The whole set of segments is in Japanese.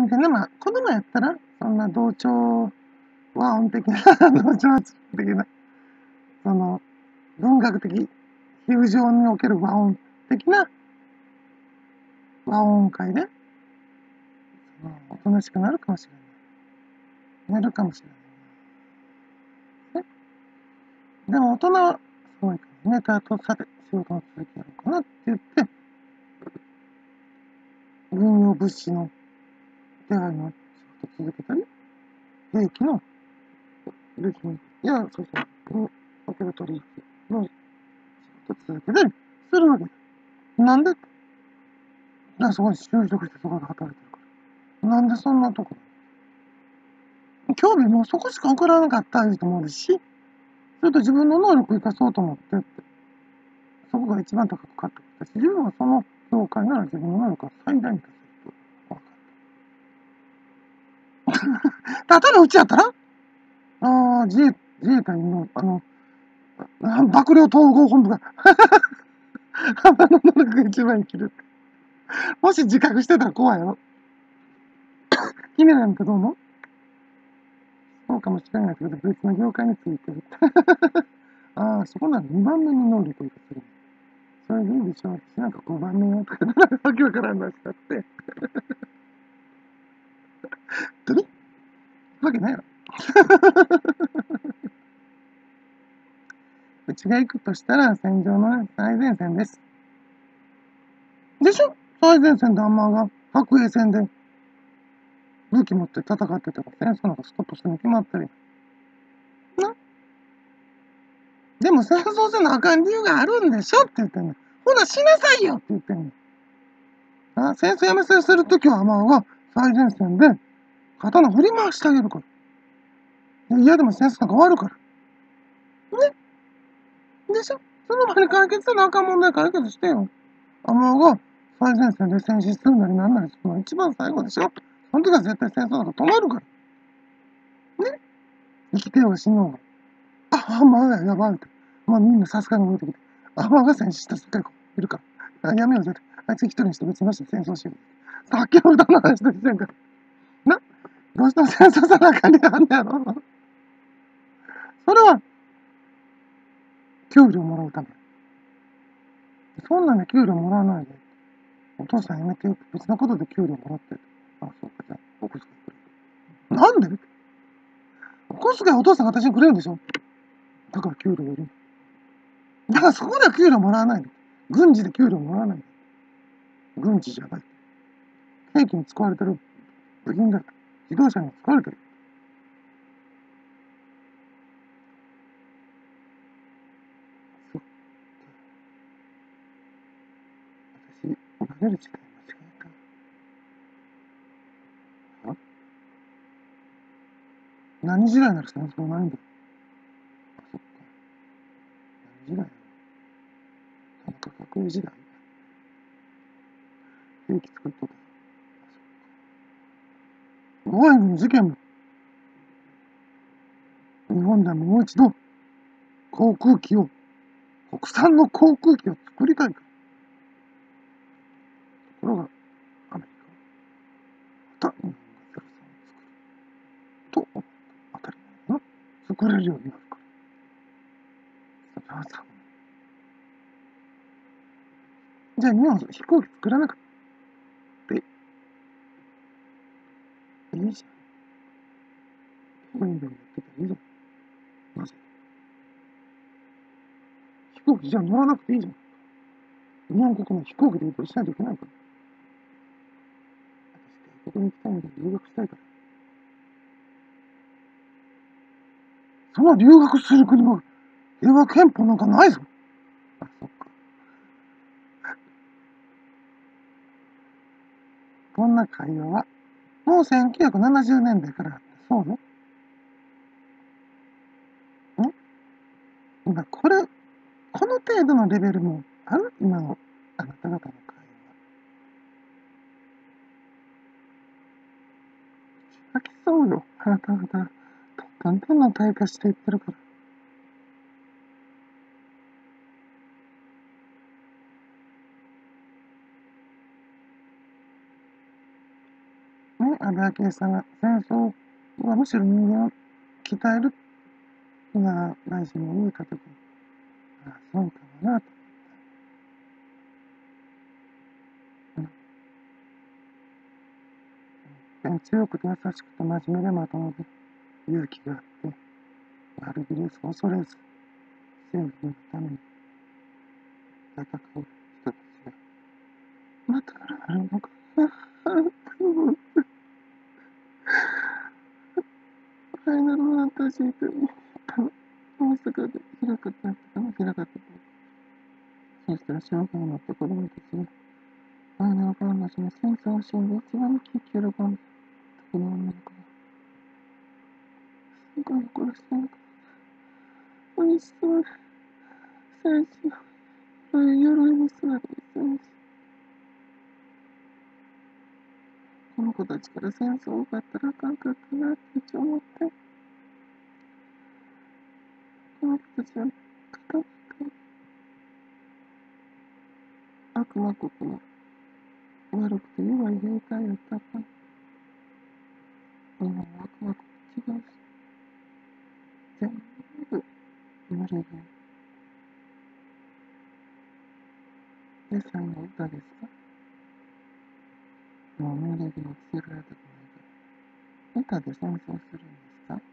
でね、まあ、子供やったら、そんな同調和音的な、同調圧力的な、その、文学的、比喩上における和音的な和音階で、おとなしくなるかもしれない。寝るかもしれない。ね、でも大人は、そういか寝た後、さて、仕事の続きやろうかなって言って、軍用物資の手配の仕事続けたり、兵器の部品や、そうそう、における取引の仕事続けたりするわけだ。なんで？そこに就職してそこで働いてるから。なんでそんなとこ興味もそこしか送らなかった人もいるし、それと自分の能力を生かそうと思ってって、そこが一番高く買ってきたし、自分はその業界なら自分の能力を最大に出せると分かった。例えばうちやったら、自衛隊の、幕僚統合本部が、浜の能力が一番生きる。もし自覚してたら怖いよ。君なんかどう思う？そうかもしれないけど、別の業界についてる。そこなら2番目に能力を生かせる。それでいいでしょ。私なんか5番目よとか、わけわからんなしちゃって。どれわけないやろ。うちが行くとしたら戦場の最前線です。でしょ？最前線でアンマーが白衛戦で武器持って戦ってたら戦争なんかストップするに決まってるやん。な？でも戦争せなあかん理由があるんでしょって言ってんねん。ほなしなさいよって言ってんねん。戦争やめさせるときはアンマーが最前線で刀振り回してあげるから。嫌でも戦争なんか終わるから。ね？でしょ？その前に解決せなあかん問題解決してよ。アマが最前線で戦死するなりなんなりするのが一番最後でしょ。その時は絶対戦争なんか止まるから。ね？生きてようが死のうが。アマがやばいって。まあみんなさすがに動いてきて。アマが戦死した世界がいるから。やめようぜって。あいつ一人にして別の人で戦争しよう。さっきの歌の話でしてんから。どうしても戦争さなあかんねやんねやろ。それは、給料もらうため。そんなんで給料もらわないで。お父さん辞めてよって別のことで給料もらって。そうか、じゃあ、お小遣いくれる。なんで？お小遣いお父さんが私にくれるんでしょ？だから給料より。だからそこでは給料もらわないの。軍事で給料もらわないの。軍事じゃない。兵器に使われてる部品だと。自動車に使われてる。そっか。私、投げる時間間違えた。何時代なら戦争ないんだよ。そっか。何時代？田中角栄時代？兵器作っとった。ボーイングの事件も、日本でもう一度、航空機を、国産の航空機を作りたいから。ところが、アメリカは、また日本がゼロ三を作る。と思った。当たり前の作れるようになるから。じゃあ日本は飛行機作らなくていいじゃん。ボーイングやってたらいいじゃん。なぜ？飛行機じゃ乗らなくていいじゃん。日本国の飛行機で移動しないといけないから。私、外国に行きたいんだ。留学したいから。その留学する国は平和憲法なんかないぞ。そっか。こんな会話は、もう1970年代からあって、そうよ。今、この程度のレベルもある？今のあなた方の会話。飽きそうよ。あなた方、どんどん退化していってるから。ね、 安倍昭恵さんが戦争はむしろ人間を鍛えるって大臣も言うたときに、そうかもなと。強くて優しくて真面目でまともで勇気があって悪びれず恐れず政府のために戦う人たちがまた現れるのか。ファイナルファンタジーという大阪で開かった開かった。そしたら障害を持った子供たちがファイナルファンタジーの戦争シーンで一番喜んだ時の女の子がすごい怒らせたのか。美味しそうな最初鎧の姿です。この子たちから戦争を奪ったらあかんかったなって思って、この子たちは片っ悪魔国の悪くて弱い兵隊やったから、今は悪魔国違うし、全部無理で。で、最後歌ですか。もう命令でも着せられたくないから。歌で戦争するんですか。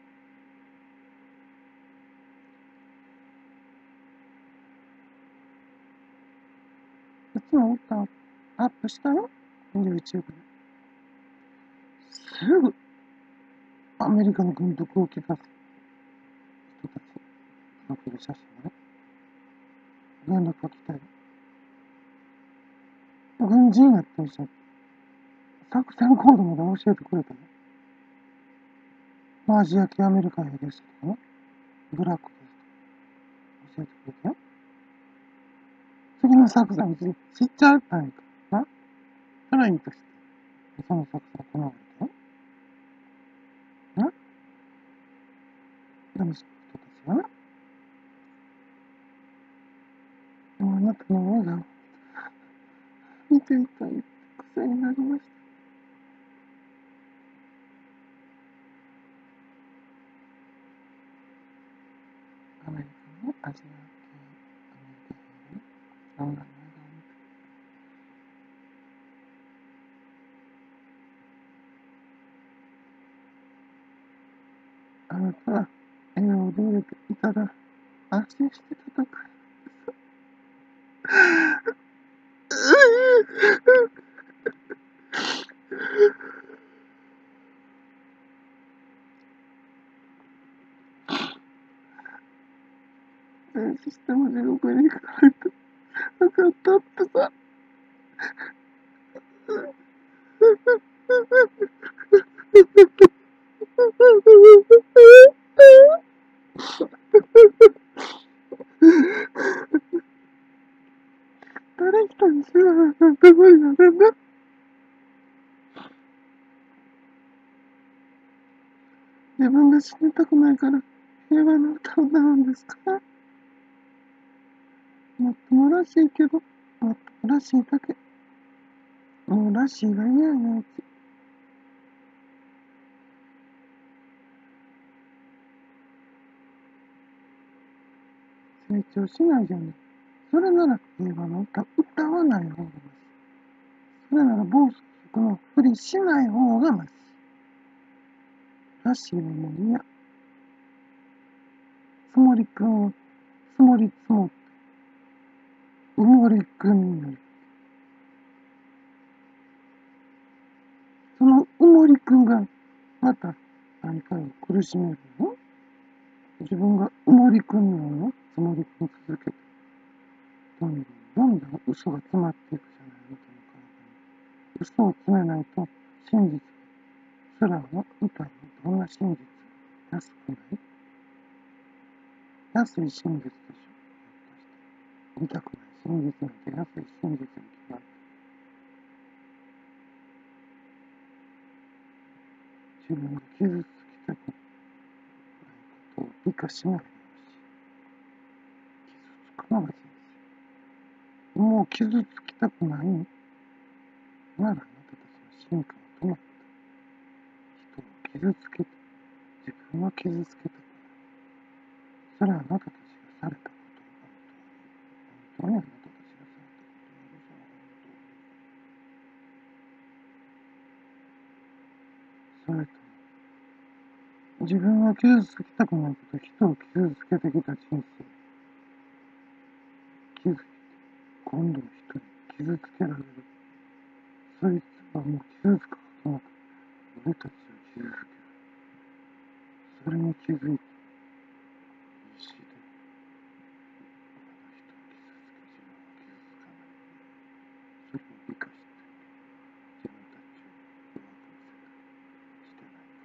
いつも歌をアップしたよ、YouTube で。すぐアメリカの軍服を着た人たち、プロフィール写真ね。連絡が来たよ。軍人やってる人、作戦コードまで教えてくれたよ。アジア系アメリカ兵ですとかね。ブラックですとか教えてくれたよ。次の作戦知っちゃったんやからな。それはいいとして、その作戦行われたよ。な。でもその人たちはな、あなたの笑顔見ていたい癖になりました。アメリカのアジア系アメリカ兵のそんな笑顔を見て、あなたは笑顔で入れていたら安心して戦う。全システム地獄に行かないと分かったってさ。誰一人知らなかった無理なんだ。自分が死にたくないから平和の歌を歌うんですか。もっともらしいけど、もっともらしいだけ。もうらしいが嫌やなうち。成長しないじゃん。それなら平和の歌歌わない方がマシ。それなら暴走族のふりしない方がマシ。らしいはもう嫌。つもりくんを積もり積もって埋もりくんになる。その埋もりくんがまた何かを苦しめるの。自分が埋もりくんなの積もりくん続けて、どんどんどんどん嘘が詰まっていくじゃないみたいな感じ。嘘を詰めないと真実すらの歌にどんな真実安くない。安い真実でしょ。見たくない真実なんて安い真実に決まって、自分が傷つきたくないことを美化しないでほしい。傷つくのが人生。もう傷つきたくないならあなたたちの進化は止まった。 傷つけて、自分は傷つけた。それはあなたたちがされたこと本当にあなたたちがされたことそれと自分は傷つきたくないけど人を傷つけてきた人生気づいて今度は人に傷つけられるそいつはもう傷つくことなく俺たちを傷つけるそれに気づいて必死でまだ人を傷つけ自分は傷つかないそれを理解して自分たちを弱く見せたしてないか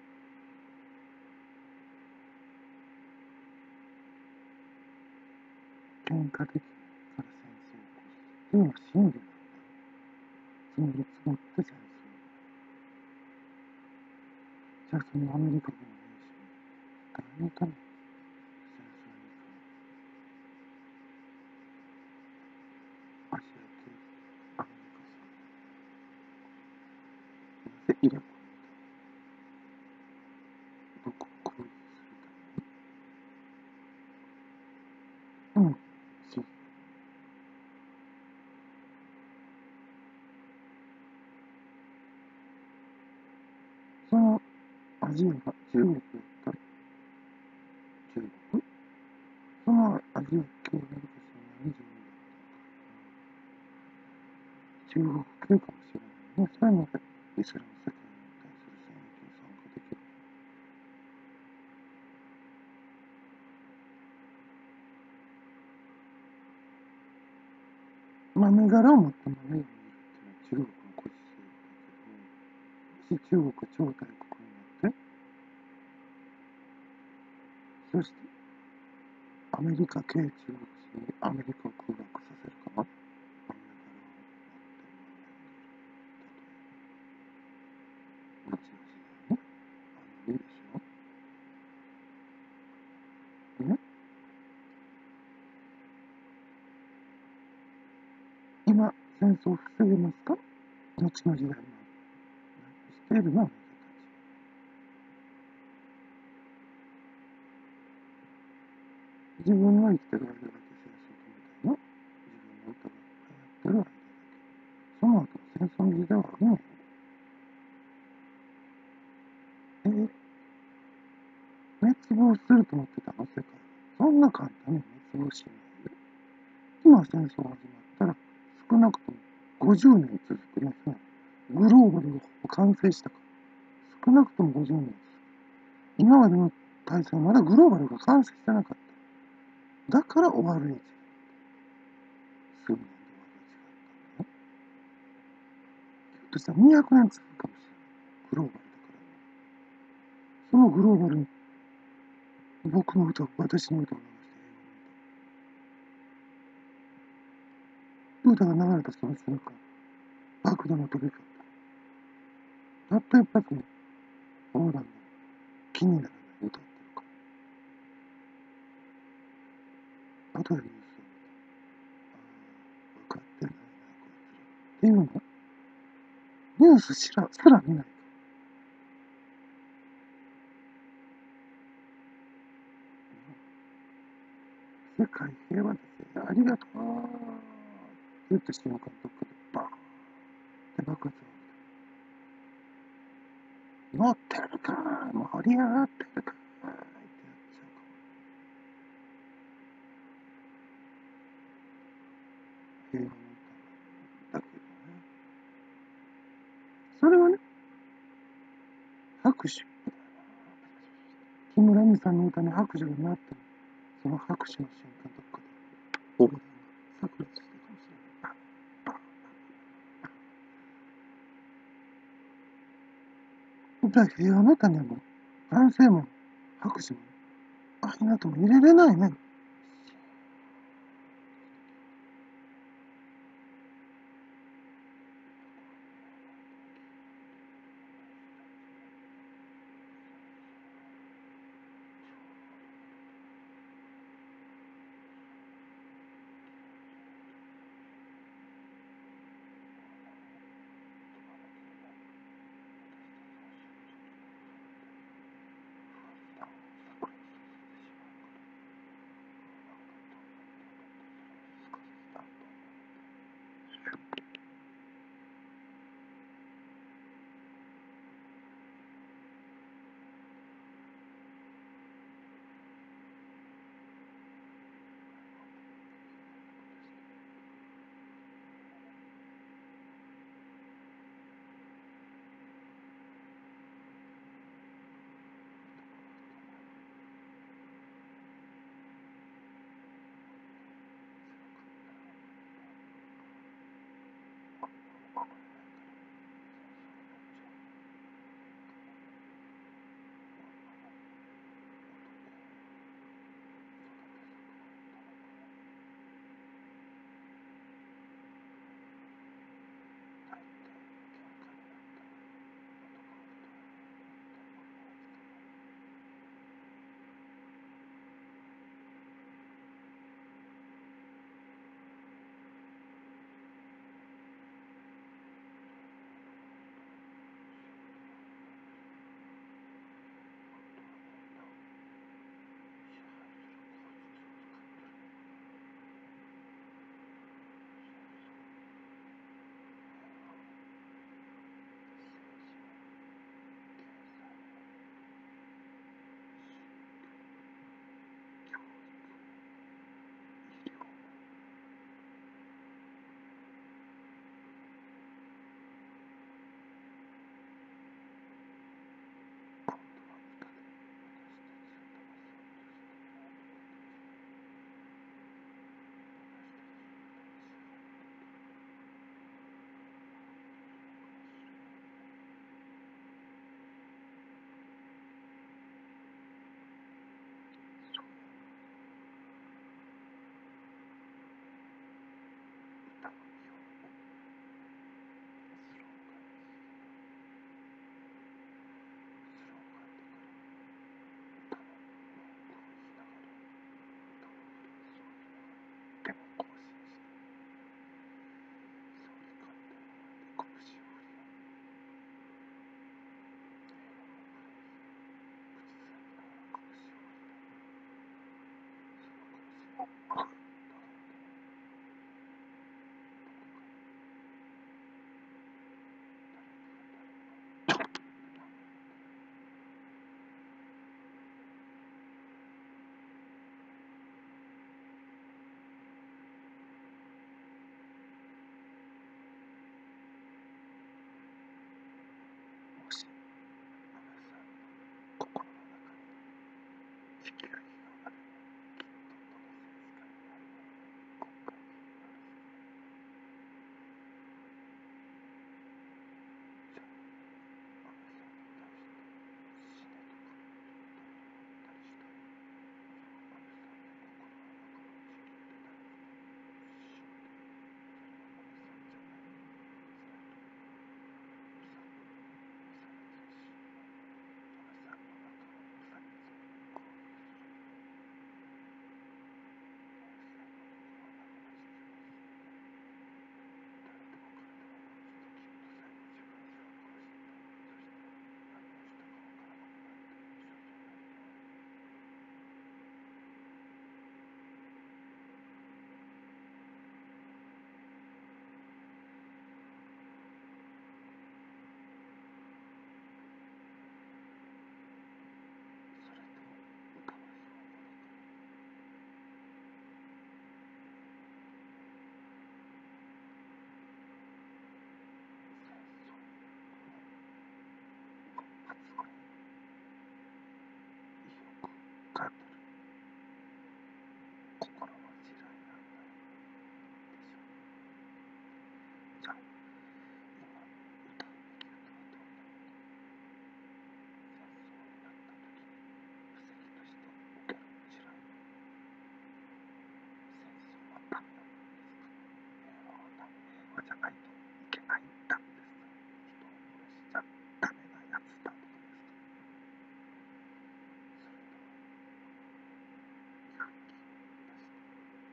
喧嘩できないから戦争を起こすっていうのは真理なんだ積もり積もって戦争じゃあそのアメリカ軍の兵士に誰のために戦争に行くのアジア系アメリカさんなぜイラクに僕を攻撃するためにしそのアジアが中国だったら中国そのアジア系アメリカ人は何人中国系かもしれないね。そういうのでイスラム世界に対する戦役に参加できる。豆柄を持った豆を見るっていうのは中国の古事成だけど、もし中国が超大国になって、そしてアメリカ系中国人にアメリカを空爆させるかな。豆柄を持ってる豆を見る。例えば、後の時代ね。いいでしょね。今、戦争を防げますか後の時代もしているのはあなたたち。自分が生きてる間だけ戦争止めたいの。自分の歌が流行ってる間だけ。その後、戦争の時代はあるのよ。滅亡すると思ってたの、世界。そんな簡単に滅亡しないよ。今戦争が始まったら、少なくとも50年続くね。グローバルがほぼ完成したから。少なくとも50年続く。今までの体制はまだグローバルが完成してなかった。だから終わるに違う。数年で終わるに違ったんだよ。ひょっとしたら200年続くかもしれない。グローバルだからね。そのグローバルに僕の歌を、私の歌を流して歌が流れたその瞬間、爆弾が飛び交った。たった一発の横断の気にならない歌っていうか、後でニュースを見て、分かってないな、こいつら。っていうのニュースすら見ない。世界平和ですよ。ありがとうって言った瞬間、どっかでバーンって爆発が起きた。乗ってるか盛り上がってるかってやっちゃうかも。平和の歌だけどね。それはね、拍手。木村美さんの歌に拍手が鳴っても、その拍手の瞬間、どっかで横断が炸裂したかもしれない。じゃあ平和の歌にも、男性も拍手も、あいなとも入れれないね。 もし、安倍さんの心の中に地球儀がある、きっとどのセンスかにある国会議員のですね。じゃあ、安倍さんに対して死ねとかどう思ったりしたら、安倍さんの心の中の地球で誰かが死ぬと、それは安倍さんじゃない。そのとうさん、無差別に死ぬ。安倍さんの中の無差別に降伏する。安倍さんのところはなくなっちゃいます。誰と別れたのかつときっと最後自分自身を殺して、そして何をしたかわからなくなって無症状になるのは、それと歌の標語だから。戦争の発語に意欲が出る心の地雷なんだでしょう。じゃあ、今歌うべき歌はどんな歌？戦争になった時に布石として受ける地雷。戦争はダメなんですか？平和はダメ、平和じゃないといけないんだですか？人を殺しちゃダメなやつだとかですか？それとも勇気を出して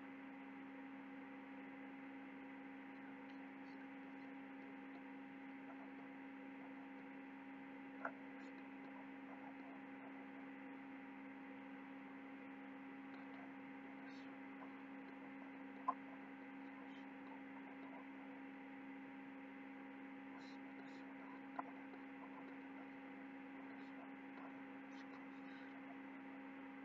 勇気を出してくださいっていうと、あなたはあなた、何をしていてもあなたはあなた、たとえ私を殴ってもあなたはあなた、その瞬間あなたはあなた、もし私を殴ったあなたがあなたでなければ、私は誰も仕返しするものがない。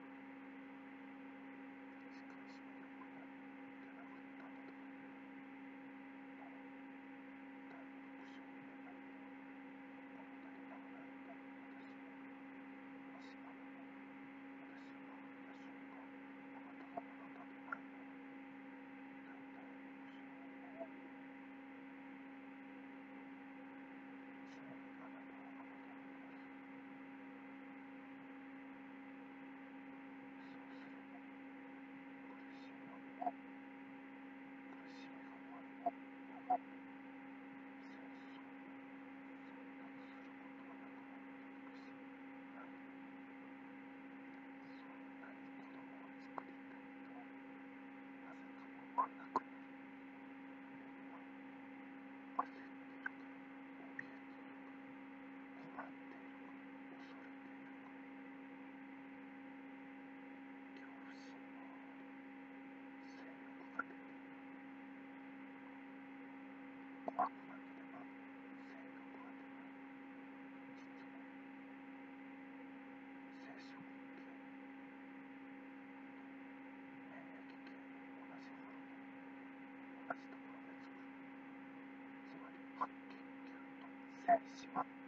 仕返しも良くない。で殴ったのだから。なのに、誰も復讐に出ないで、あなたに殴られた私は、もしあなたが私を殴った瞬間、あなたがあなたでないなら、大体の復讐は終わりよ。常にあなたはあなたでいます。そうすれば、苦しみは終わる。苦しみが終われば、やがて戦争も選択することがなくなっていくし、何よりそんなに子供を作りたいとはなぜか思わなくなる。みんな焦っているから、怯えているから、困っているから、恐れているから、恐怖心のあまり性欲が出ている。怖くなければ性欲が出ない。実は生殖系免疫系も同じホルモン、同じところで作る。つまりはっきり言うと精子は